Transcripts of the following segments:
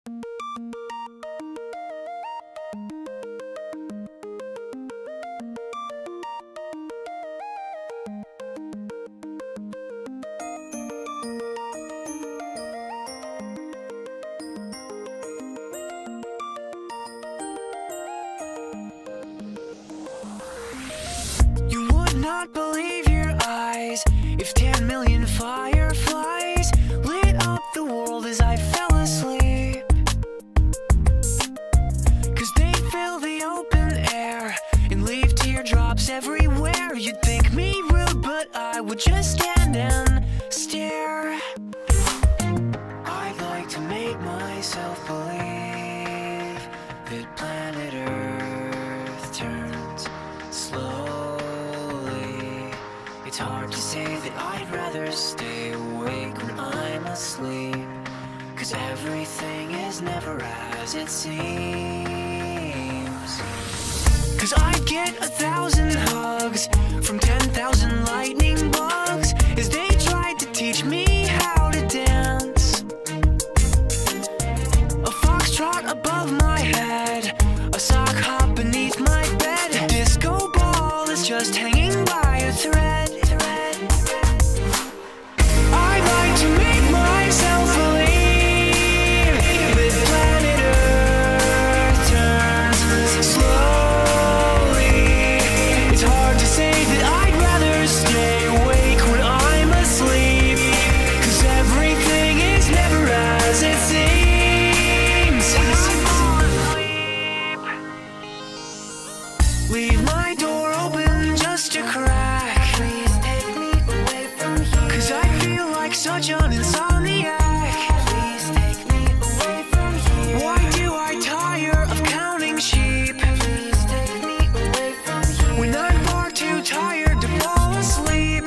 Not believe your eyes if 10 million fireflies lit up the world as I fell asleep. 'Cause they fill the open air and leave teardrops everywhere. You'd think me rude, but I would just stand and stare. I'd like to make myself believe that planet Earth turns slow. It's hard to say that I'd rather stay awake when I'm asleep, 'cause everything is never as it seems. 'Cause I'd get 1,000 hugs from 10,000 lightning bugs as they tried to teach me how to dance. A foxtrot above my head, a sock hop beneath my bed. A disco ball is just hanging by a thread. Leave my door open just a crack. Please take me away from here, 'cause I feel like such an insomniac. Please take me away from here. Why do I tire of counting sheep? Please take me away from here, when I'm far too tired to fall asleep.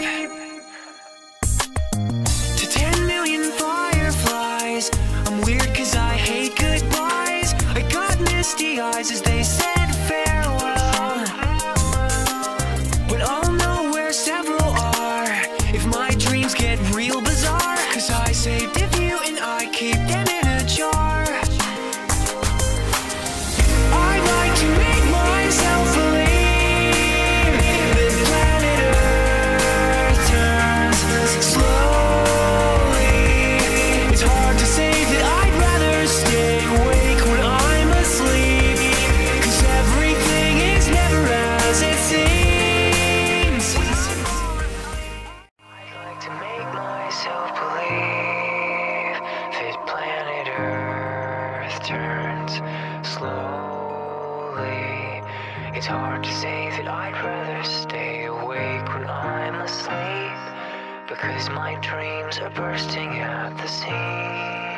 To 10 million fireflies, I'm weird 'cause I hate goodbyes. I got misty eyes as they said farewell. I saved a few and I keep them in a jar. I'd like to make myself believe that planet Earth turns slowly. It's hard to say that I'd rather stay awake when I'm asleep, 'cause everything is never as it seems. I'd like to make myself believe that planet Earth turns slowly. It's hard to say that I'd rather stay awake when I'm asleep, because my dreams are bursting at the seams.